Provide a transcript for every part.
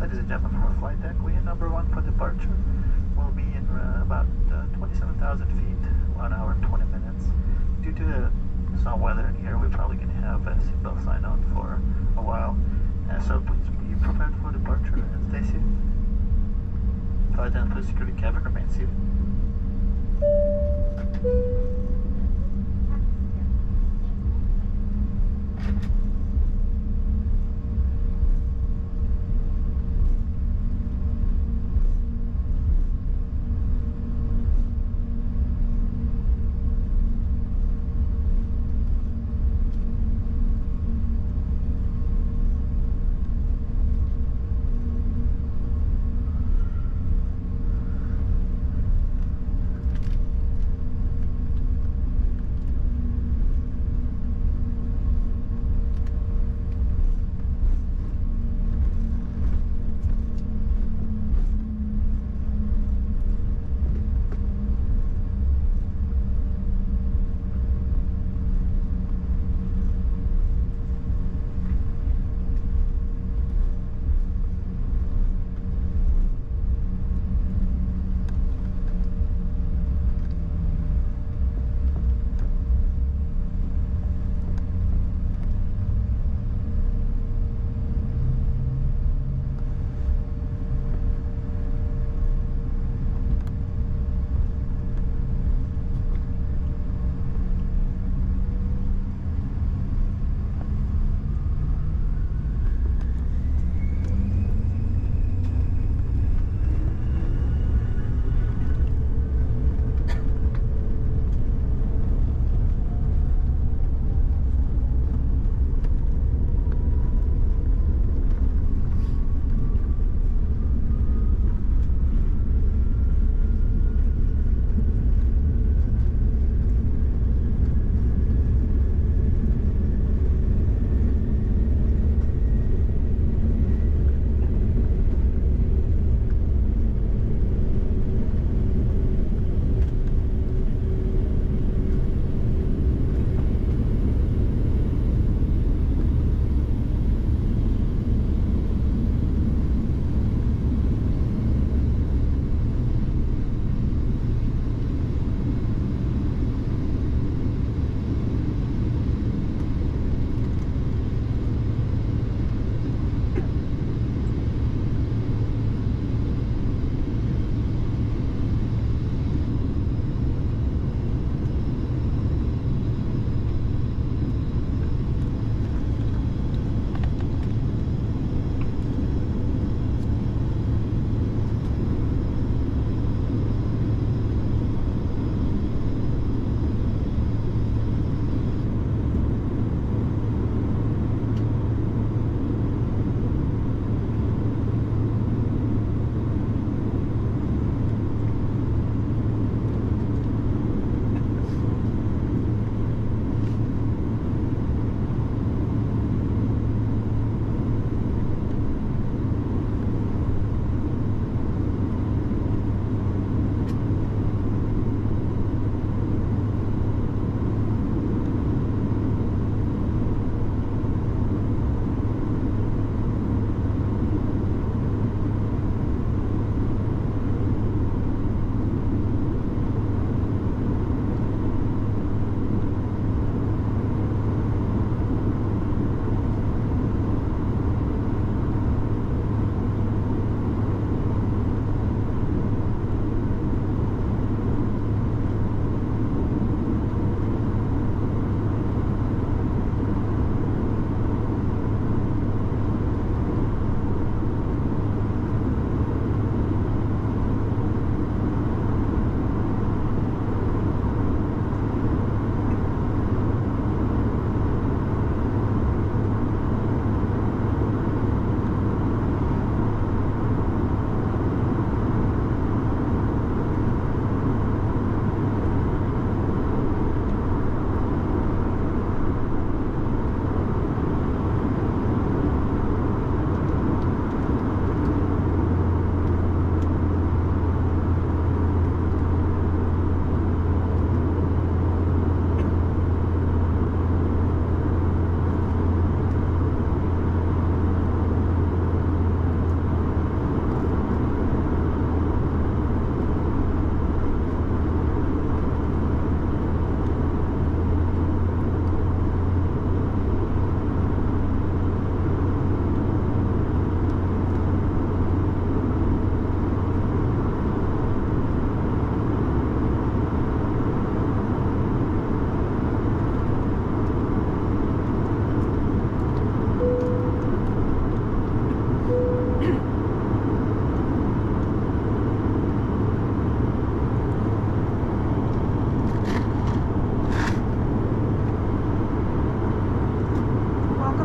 ladies and gentlemen, from our flight deck, we are number 1 for departure. We'll be in about 27,000 feet, 1 hour and 20 minutes. Due to some weather in here, we're probably going to have a seatbelt sign on for a while. So please be prepared for departure and stay safe. Flight attendant, please secure the cabin, remain seated.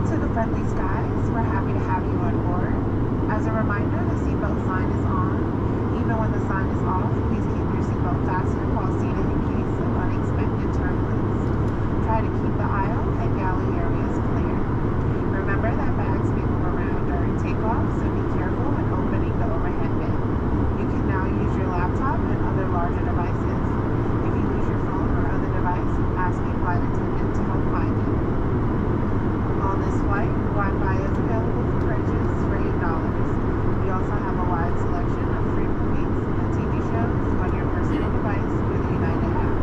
Welcome to the Friendly Skies. We're happy to have you on board. As a reminder, the seatbelt sign is on. Even when the sign is off, please keep your seatbelt fastened while seated in case of unexpected turbulence. Try to keep the aisle and galley areas clear. Remember that bags may move around during takeoff, so be careful when opening the overhead bin. You can now use your laptop and other larger devices. If you lose your phone or other device, ask a flight attendant to help find it. On this flight, Wi-Fi is available for purchase for $8. We also have a wide selection of free movies and TV shows on your personal device with the United app.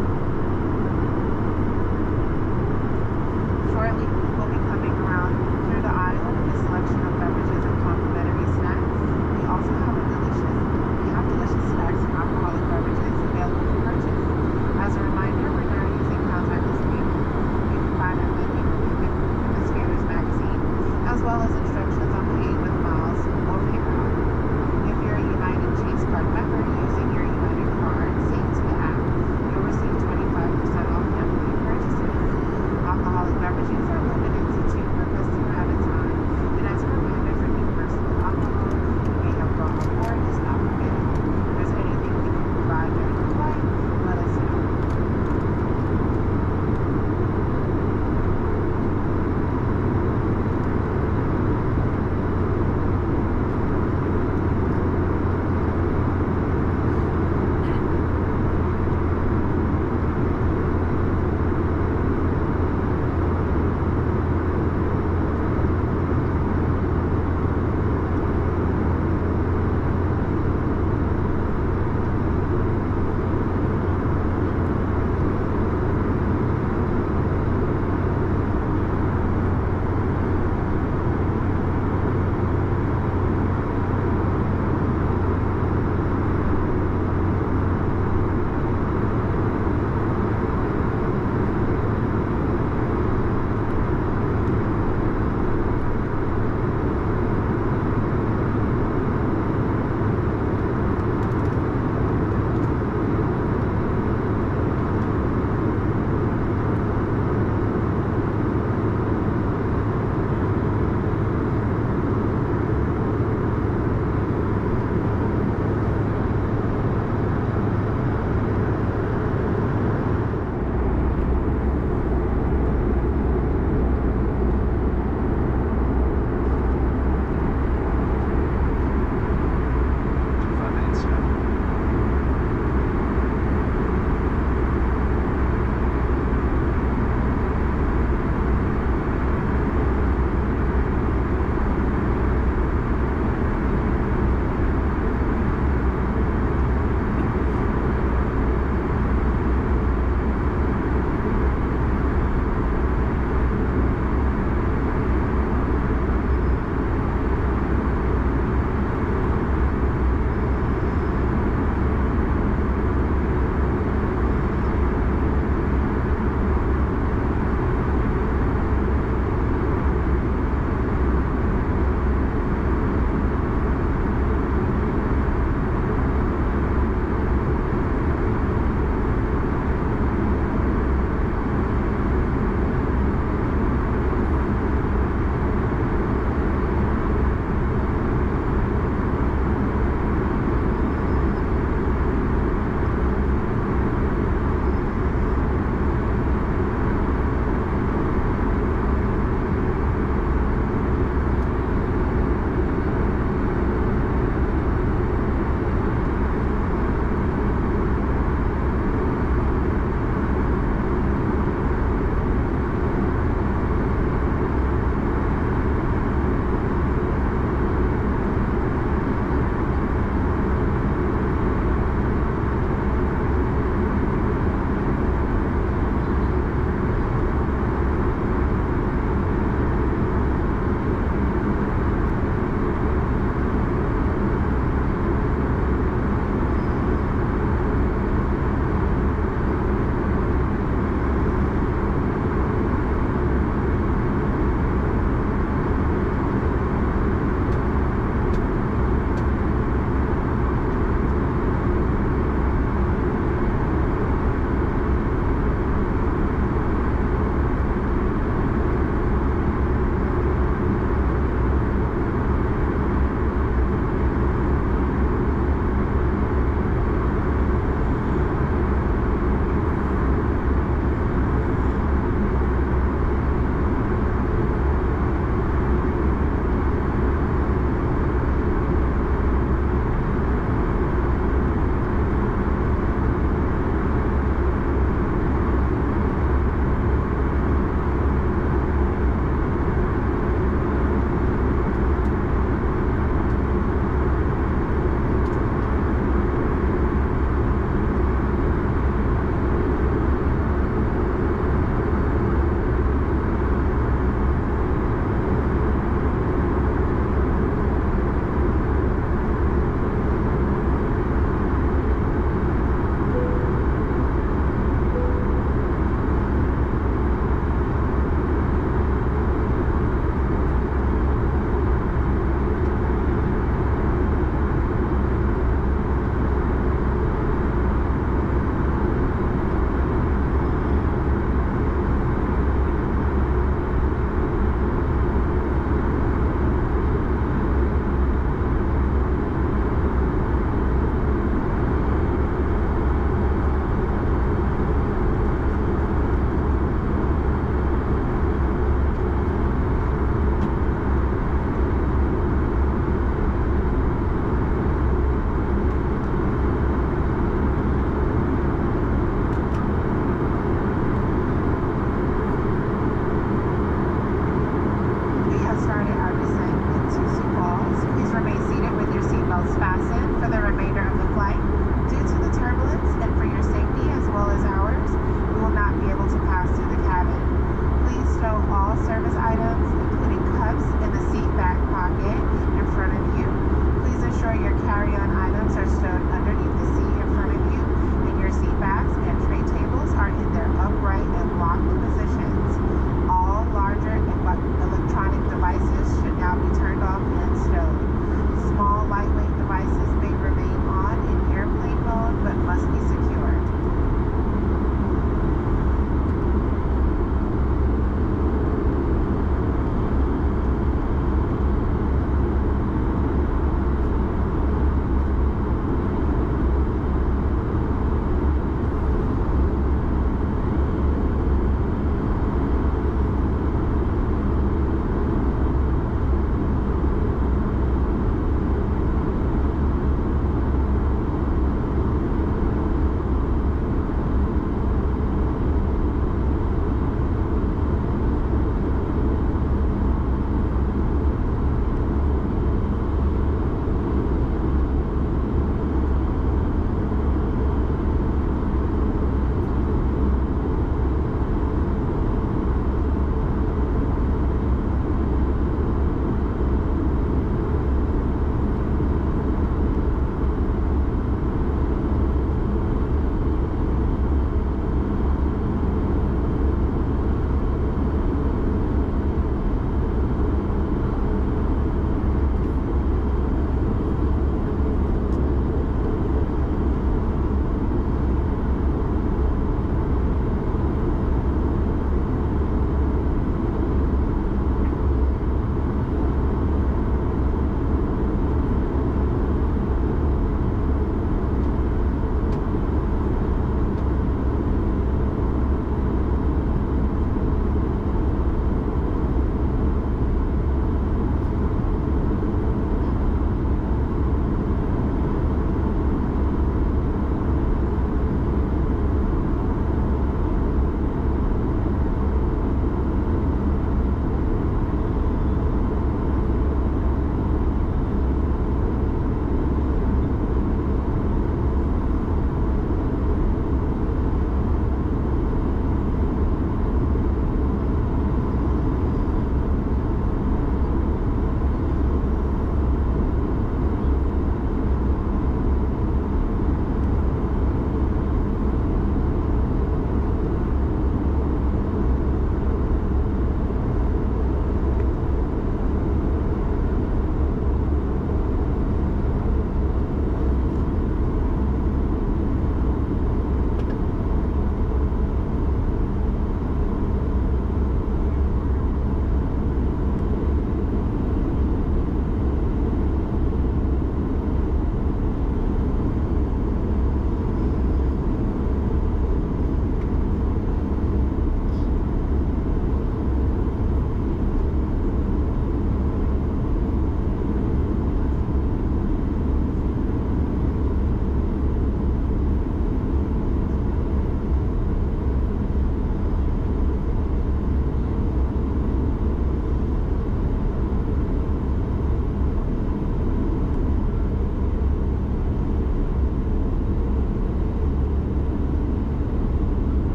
Shortly, we'll be coming around through the aisle with a selection of beverages and complimentary snacks. We have delicious snacks and alcoholic beverages available for purchase. As a reminder, we're now using contactless payment. You can find our menu in the Spears magazine, as well as instructions on paying with miles or PayPal. If you're a United Chase card member using your United card saved to the app, you'll receive 25% off everyday purchases. Alcoholic beverages are limited to 2 per customer at a time, and as a reminder, drinking personal alcohol you may have brought on board is not permitted. If there's anything we can provide during the flight, let us know.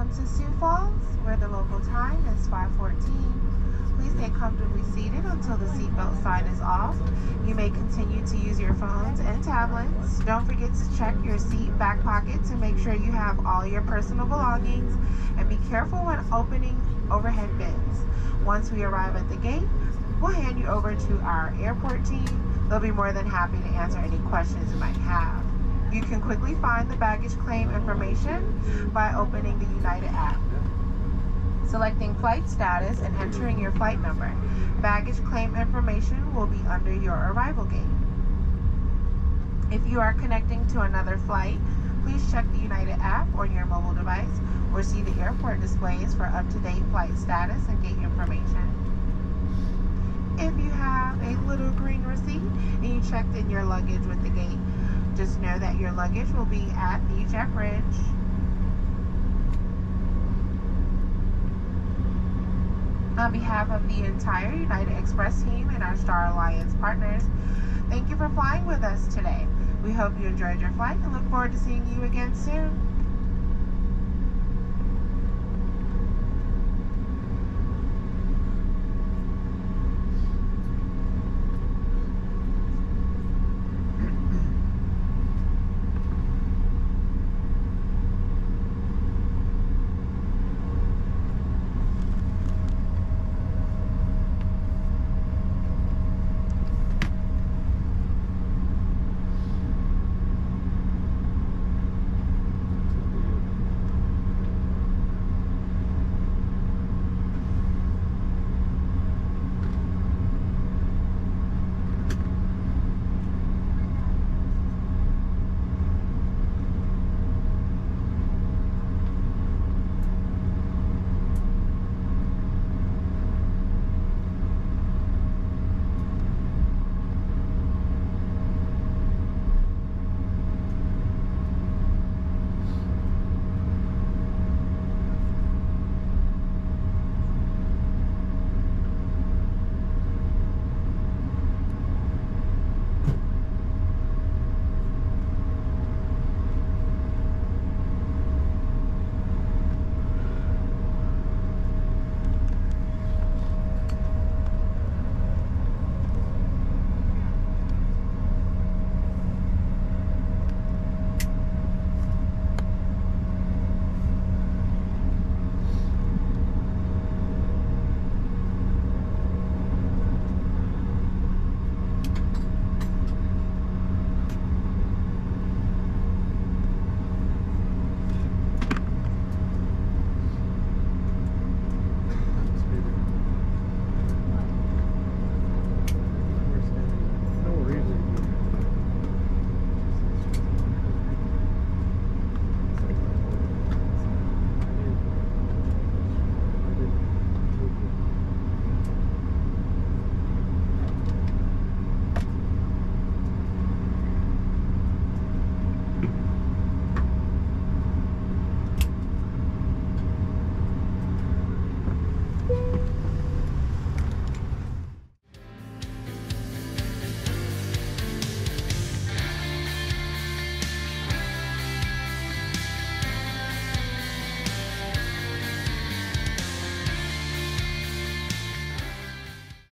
Welcome to Sioux Falls, where the local time is 5:14. Please stay comfortably seated until the seatbelt sign is off. You may continue to use your phones and tablets. Don't forget to check your seat back pocket to make sure you have all your personal belongings, and be careful when opening overhead bins. Once we arrive at the gate, we'll hand you over to our airport team. They'll be more than happy to answer any questions you might have. You can quickly find the baggage claim information by opening the United app, selecting flight status, and entering your flight number. Baggage claim information will be under your arrival gate. If you are connecting to another flight, please check the United app on your mobile device or see the airport displays for up-to-date flight status and gate information. If you have a little green receipt and you checked in your luggage with the gate, just know that your luggage will be at the jet bridge. On behalf of the entire United Express team and our Star Alliance partners, thank you for flying with us today. We hope you enjoyed your flight and look forward to seeing you again soon.